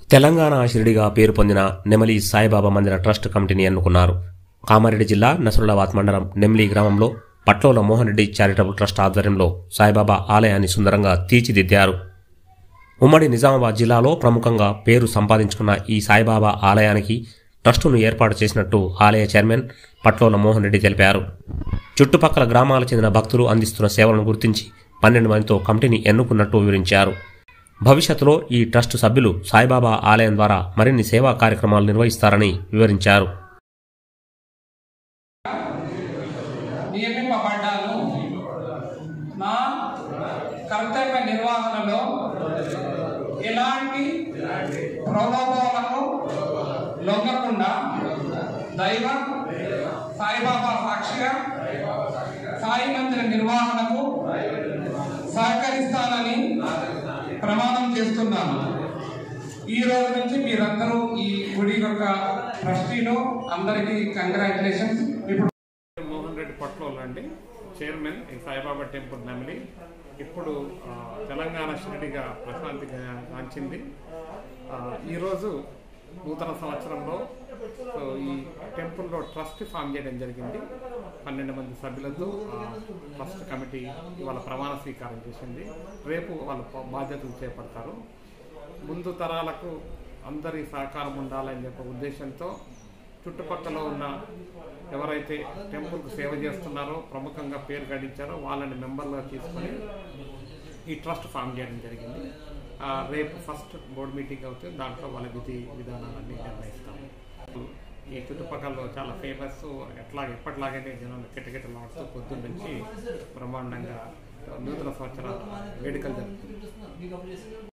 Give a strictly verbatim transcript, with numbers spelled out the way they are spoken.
తెలంగాణ షిరిడిగా పేరు పొందిన నెమలి సాయిబాబా మందిర ట్రస్ట్ కమిటీని ఎన్నుకున్నారు. కామారెడ్డి జిల్లా నసరులాబాద్ మండలం నెమ్లి గ్రామంలో పట్లోల మోహన్ రెడ్డి చారిటబుల్ ట్రస్ట్ ఆధ్వర్యంలో సాయిబాబా ఆలయాన్ని సుందరంగా తీర్చిదిద్దారు. ఉమ్మడి నిజామాబాద్ జిల్లాలో ప్రముఖంగా పేరు సంపాదించుకున్న ఈ సాయిబాబా ఆలయానికి ట్రస్టును ఏర్పాటు చేసినట్టు ఆలయ చైర్మన్ పట్లోల మోహన్ రెడ్డి తెలిపారు. చుట్టుపక్కల గ్రామాలకు చెందిన భక్తులు అందిస్తున్న సేవలను గుర్తించి పన్నెండు మందితో కమిటీని ఎన్నుకున్నట్టు వివరించారు. భవిష్యత్తులో ఈ ట్రస్ట్ సభ్యులు సాయిబాబా ఆలయం ద్వారా మరిన్ని సేవా కార్యక్రమాలు నిర్వహిస్తారని వివరించారు. నియమింపబడ్డాను. నా కర్తవ్య నిర్వహణలో ఎలాంటి ప్రలోభాలకు లొంగకుండా దైవం సాయిబాబా సాక్షిగా సాయి మందిర నిర్వహణకు సహకరిస్తానని ప్రమాణం చేస్తున్నాను. ఈ రోజు నుంచి మీరందరూ ఈ గుడి యొక్క ట్రస్టీలో అందరికీ కంగ్రాచులేషన్స్. ఇప్పుడు మోహన్ రెడ్డి పట్లోలు అండి, చైర్మన్ ఈ సాయిబాబా టెంపుల్ నెమలి. ఇప్పుడు తెలంగాణ షిరిడిగా ప్రశాంతిగా గాంచింది. ఈరోజు నూతన సంవత్సరంలో సో ఈ టెంపుల్లో ట్రస్ట్ ఫామ్ చేయడం జరిగింది. పన్నెండు మంది సభ్యులతో ట్రస్ట్ కమిటీ ఇవాళ ప్రమాణ స్వీకారం చేసింది. రేపు వాళ్ళ బాధ్యతలు చేపడతారు. ముందు తరాలకు అందరి సహకారం ఉండాలని చెప్పే ఉద్దేశంతో చుట్టుపక్కల ఉన్న ఎవరైతే టెంపుల్కు సేవ చేస్తున్నారో, ప్రముఖంగా పేరు గడించారో వాళ్ళని మెంబర్లుగా తీసుకొని ఈ ట్రస్ట్ ఫామ్ చేయడం జరిగింది. రేపు ఫస్ట్ బోర్డు మీటింగ్ అవుతుంది. దాంట్లో వాళ్ళ విధి విధానాలన్నీ నిర్ణయిస్తాము. ఈ చుట్టుపక్కల చాలా ఫేమస్, ఎట్లా ఎప్పటిలాగానే జనం కిటకిటలాడుతూ పొద్దున్న నుంచి బ్రహ్మాండంగా నూతన సంవత్సర వేడుకలు జరుగుతుంది.